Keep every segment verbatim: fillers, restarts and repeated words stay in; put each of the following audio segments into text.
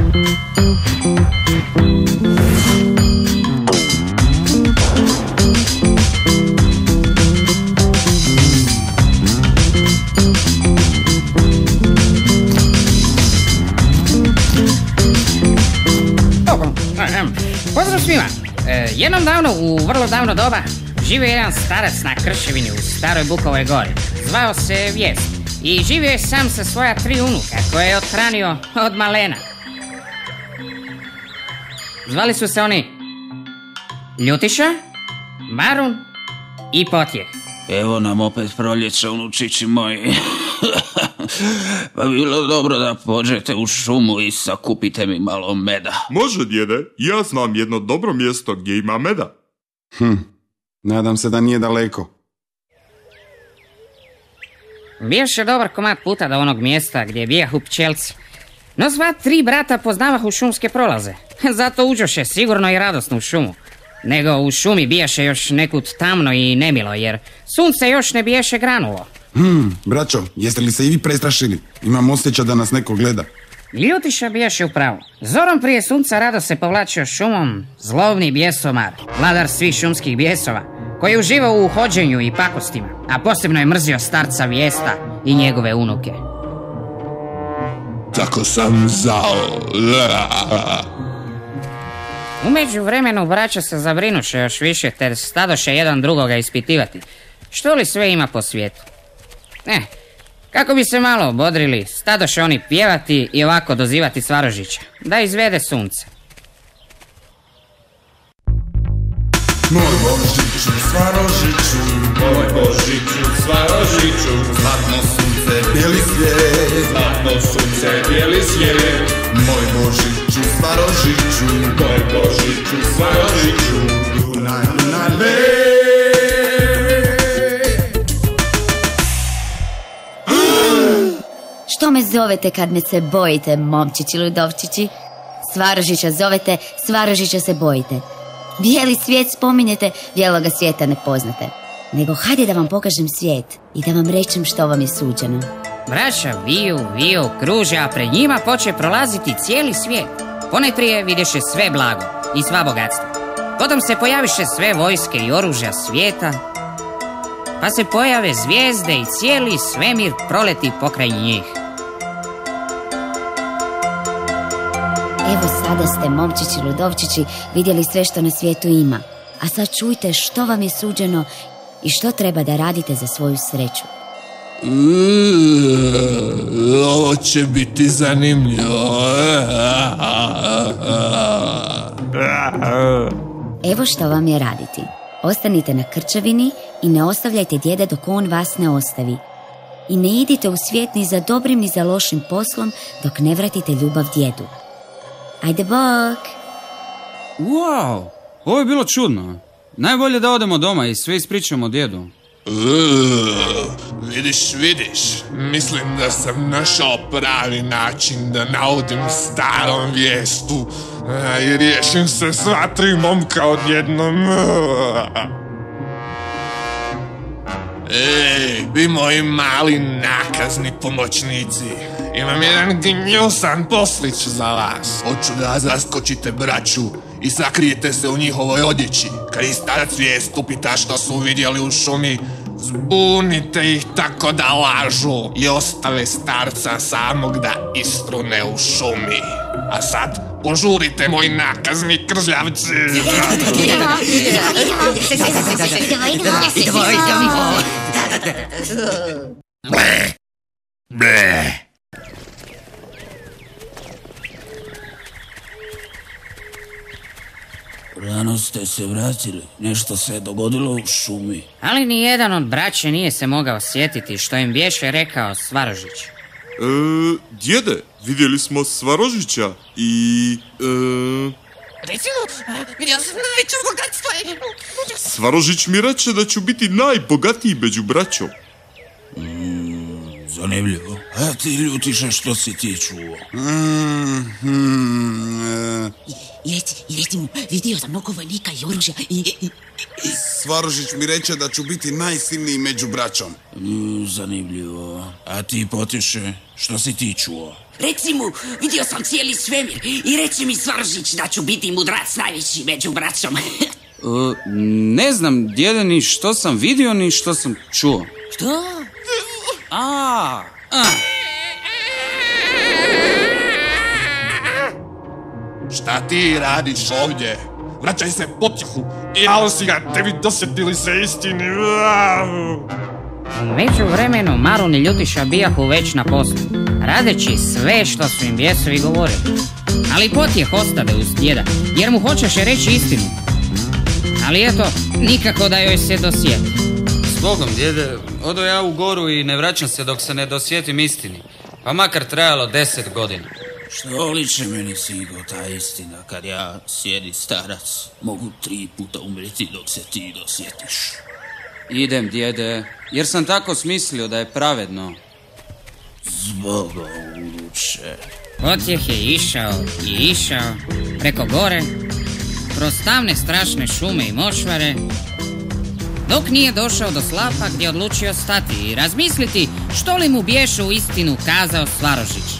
Pozdrav svima. E, jednom davno, u vrlo davno doba, živio jedan starac na krševini u Staroj Bukovoj gori. Zvao se Vijest i živio je sam sa svoja tri unuka koje je othranio od malena. Zvali su se oni Ljutiša, Marun i Potjeh. Evo nam opet proljeća, unučići moji. Pa bilo dobro da pođete u šumu i sakupite mi malo meda. Može, djede, ja znam jedno dobro mjesto gdje ima meda. Hm, nadam se da nije daleko. Bijaše dobar komad puta do onog mjesta gdje bijahu pčelci. No sva tri brata poznavahu šumske prolaze. Zato uđoše sigurno i radosno u šumu. Nego u šumi bijaše još nekud tamno i nemilo, jer sunce još ne biješe granulo. Hmm, braćo, jeste li se i vi prestrašili? Imam osjećaj da nas neko gleda. Ljutiša bijaše u pravu. Zorom prije sunca rado se povlačio šumom zlovni bjesomar, vladar svih šumskih bjesova, koji je uživao u hođenju i pakostima, a posebno je mrzio starca Vijesta i njegove unuke. Tako sam zao. U međuvremenu braća se zabrinuše još više, te stadoše jedan drugoga ispitivati. Što li sve ima po svijetu? Ne, kako bi se malo obodrili, stadoše oni pjevati i ovako dozivati Svarožića, da izvede sunce. Moj Božiću, Svarožiću, moj Božiću, Svarožiću, zlatno sunce, bijeli svijet, zlatno sunce, bijeli svijet. Moj Božiću, Svarožiću, moj Božiću, Svarožiću, Dunaj, Dunaj, le. Što me zovete kad me se bojite, momčići ludovčići? Svarožića zovete, Svarožića se bojite. Bijeli svijet spominjete, bijeloga svijeta ne poznate. Nego hajde da vam pokažem svijet i da vam rečem što vam je suđeno. Braća viju, viju, kruže, a pred njima poče prolaziti cijeli svijet. Ponajprije vidješe sve blago i sva bogatstva. Potom se pojaviše sve vojske i oružja svijeta, pa se pojave zvijezde i cijeli svemir proleti pokraj njih. Evo sada ste, momčići ludovčići, vidjeli sve što na svijetu ima. A sad čujte što vam je suđeno i što treba da radite za svoju sreću. Ovo će biti zanimljivo. Evo što vam je raditi. Ostanite na krčevini i ne ostavljajte djeda dok on vas ne ostavi. I ne idite u svijet ni za dobrim ni za lošim poslom dok ne vratite ljubav djedu. Ajde, bok! Wow, ovo je bilo čudno. Najbolje da odemo doma i sve ispričamo djedu. Uh, vidiš, vidiš, mislim da sam našao pravi način da naudim starom Vijestu a, i riješim se sva tri momka odjednom. Ej, vi moji mali nakazni pomoćnici, imam jedan gnjusan poslić za vas. Hoću da zaskočite braću i sakrijete se u njihovoj odjeći. Kad ih starac Vijest upita što su vidjeli u šumi, zbunite ih tako da lažu i ostave starca samog da istrune u šumi. A sad požurite, moji nakazni kržljavci. Rano ste se vratili, nešto se je dogodilo u šumi. Ali ni jedan od braće nije se mogao sjetiti što im biješe rekao Svarožić. E, djede, vidjeli smo Svarožića i... E... Recimo, vidio sam najveće bogatstvo. Svarožić mi reče da ću biti najbogatiji među braćom. Mm, zanimljivo. A ti, Ljutiša, što si ti čuo? Mm, mm, e... I, i, reci, i recimo, vidio sam mnogo vojnika i oružja i... i, i... Svarožić mi reče da ću biti najsilniji među braćom. Mm, zanimljivo. A ti, Potješe, što si ti čuo? Reci mu, vidio sam cijeli svemir i reći mi Svarožić da ću biti mudrac najveći među braćom. Uh, ne znam, djede, ni što sam vidio, ni što sam čuo. Što? A, a. Šta ti radiš ovdje? Vraćaj se Potjehu i jao si ga, tebi dosjetili se istini. U međuvremenu Marun i Ljutiša bijahu već na poslu, radeći sve što su im bjesovi govorili. Ali Potjeh ostade uz djeda, jer mu hoćeše reći istinu. Ali eto, nikako da joj se dosjeti. Zbogom, djede, odo ja u goru i ne vraćam se dok se ne dosjetim istini. Pa makar trajalo deset godina. Što li će meni, Sigo, ta istina, kad ja, sjedi starac, mogu tri puta umreti dok se ti dosjetiš? Idem, djede, jer sam tako smislio da je pravedno. Zboga, uruče. Potjeh je išao i išao preko gore, kroz tamne strašne šume i močvare, dok nije došao do slapa gdje je odlučio stati i razmisliti što li mu biješe u istinu kazao Svarožić.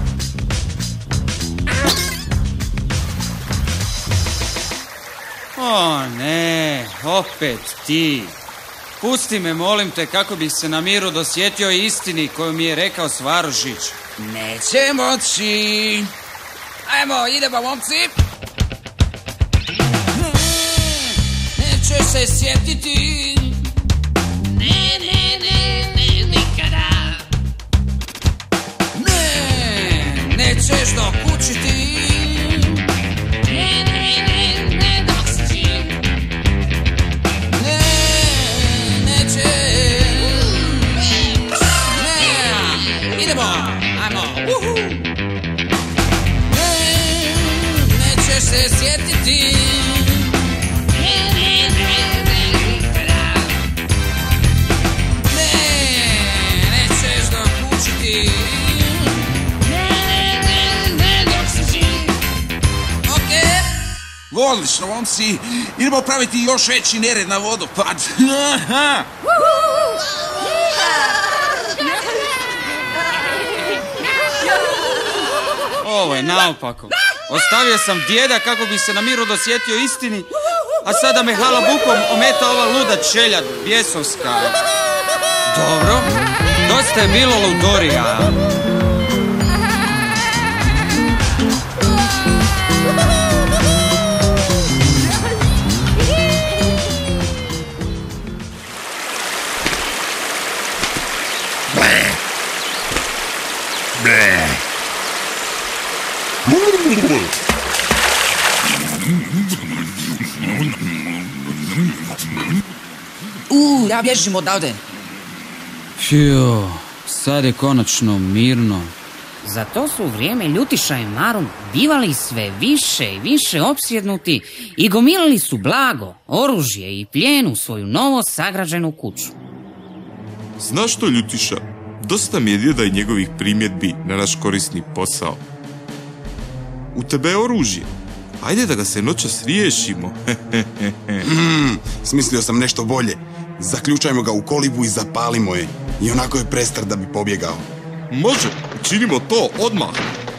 O ne, opet ti. Pusti me, molim te, kako bih se na miru dosjetio istini koju mi je rekao Svarožić. Neće moći. Ajmo, idemo, momci. Neće se sjetiti. Ne, ne, ne, ne, nikada. Ne, nećeš dokučiti. Ne, ne, ne, ne, dok si živ. Ne, neće. Ne, idemo, ajmo. Uhu. Ne, nećeš se sjetiti. Ne, ne, ne, ne, nikada. Ne, nećeš dokučiti. Ne, ne, ne, ne, dok si živ. Okej. Odlično, momci. Idemo praviti još veći nered na vodopad. Ovo je naopako. Ostavio sam djeda kako bi se na miru dosjetio istini, a sada me halabukom ometa ova luda čeljad, bjesovska. Dobro, dosta je bilo ludorija. U, ja bježim odavde. Fiju, sad je konačno mirno. Za to su u vrijeme Ljutiša i Marun bivali sve više i više opsjednuti i gomilali su blago, oružje i plijen u svoju novo sagrađenu kuću. Znaš što, Ljutiša? Dosta mi je djeda i njegovih primjedbi na naš korisni posao. U tebe je oružje. Ajde da ga se noćas riješimo. mm, smislio sam nešto bolje. Zaključajmo ga u kolibu i zapalimo je. I onako je prestar da bi pobjegao. Može, činimo to odmah.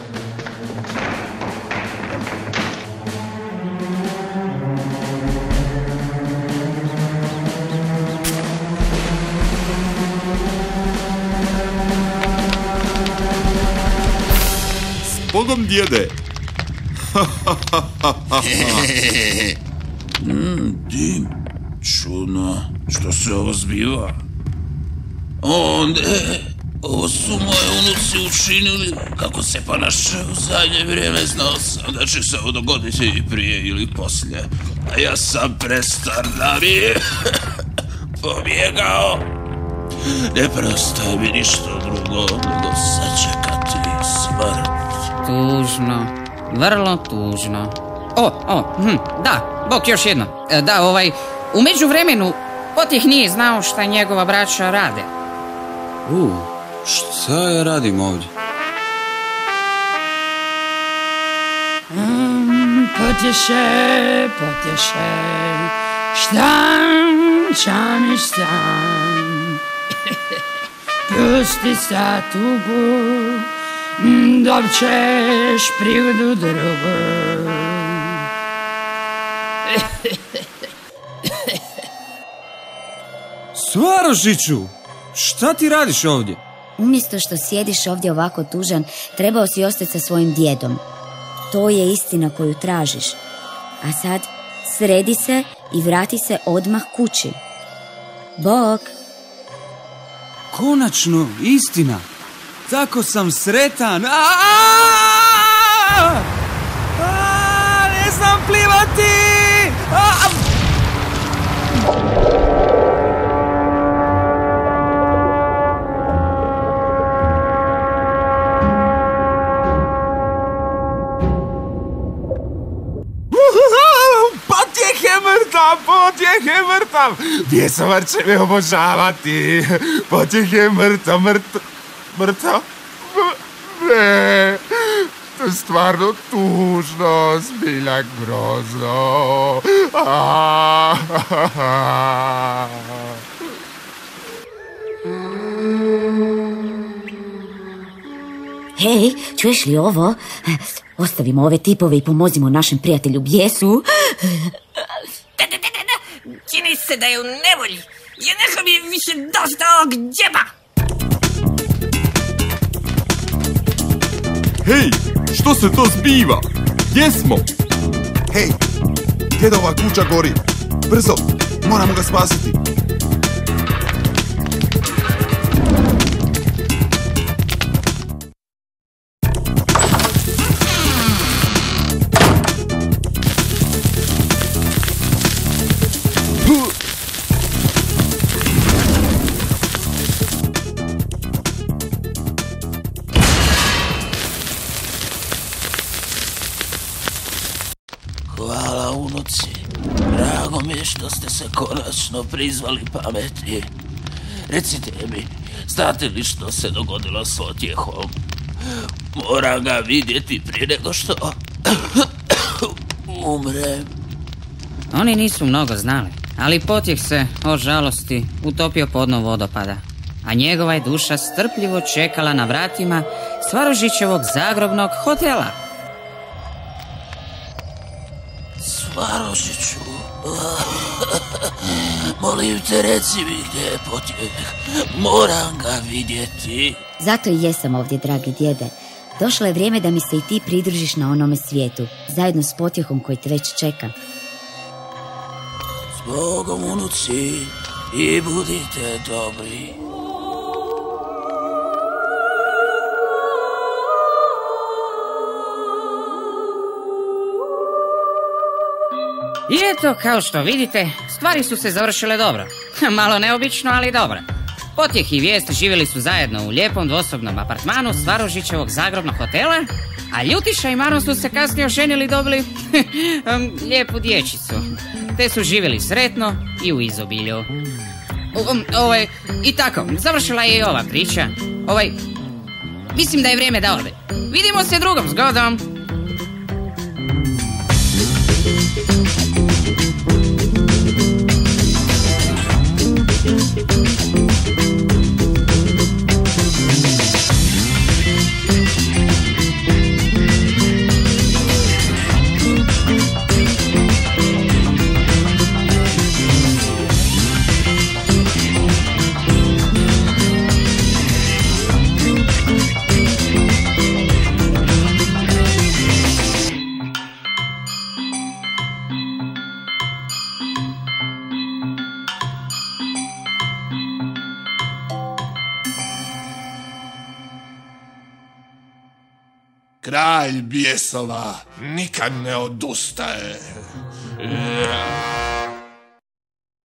S Bogom, djede. mm, dim, čudno, što se ovo zbiva? O ne, ovo su moje unuci učinili. Kako se pa naše u zadnje vrijeme, znao sam da će se ovo dogoditi i prije ili poslije. A ja sam prestar da bi pobjegao. Ne preostaje mi ništa drugo nego sačekati smrt. Tužno, vrlo tužno. O, o, hm, da, bok još jedno. E, da, ovaj, u međuvremenu Potjeh nije znao šta njegova braća rade. U, šta ja radim ovdje? Mm, Potješe, Potješe, šta sunčani san. Pusti sad tugu, dobćeš prigodu drugu. Svarožiću, šta ti radiš ovdje? Umjesto što sjediš ovdje ovako tužan, trebao si ostati sa svojim djedom. To je istina koju tražiš. A sad sredi se i vrati se odmah kući. Bog! Konačno, istina. Tako sam sretan. A, ne znam plivati! Potjeh je mrtav, potjeh je mrtav. Bjesovar će me obožavati. Potjeh je mrtav, mrtav, mrtav. Ne, to je stvarno tužno, zbilja grozno. Hej, čuješ li ovo? Ostavimo ove tipove i pomozimo našem prijatelju bijesu. Da, da, da, da, da. Čini se da je u nevolji. Je neko mi je više dosta ovog džeba. Hej, što se to zbiva? Gdje smo? Hej, djedova kuća gori. Brzo, moramo ga spasiti. Hvala, unuci. Drago mi je što ste se konačno prizvali pameti. Recite mi, znate li što se dogodilo s Potjehom? Moram ga vidjeti prije nego što umrem. Oni nisu mnogo znali, ali Potjeh se, o žalosti, utopio pod dno vodopada, a njegova je duša strpljivo čekala na vratima Svarožićevog zagrobnog hotela. Svarožiću, molim te, reci mi gdje je Potjeh. Moram ga vidjeti. Zato i jesam ovdje, dragi djede. Došlo je vrijeme da mi se i ti pridružiš na onome svijetu, zajedno s Potjehom koji te već čeka. S Bogom, unuci, i budite dobri. I eto, kao što vidite, stvari su se završile dobro. Malo neobično, ali dobro. Potjeh i Vijest živjeli su zajedno u lijepom dvosobnom apartmanu Svarožićevog zagrobnog hotela, a Ljutiša i Maro su se kasnije oženili i dobili lijepu dječicu. Te su živjeli sretno i u izobilju. Um, ovaj, I tako, završila je i ova priča. Ovaj, mislim da je vrijeme da ode. Vidimo se drugom zgodom. Kralj bijesova nikad ne odustaje.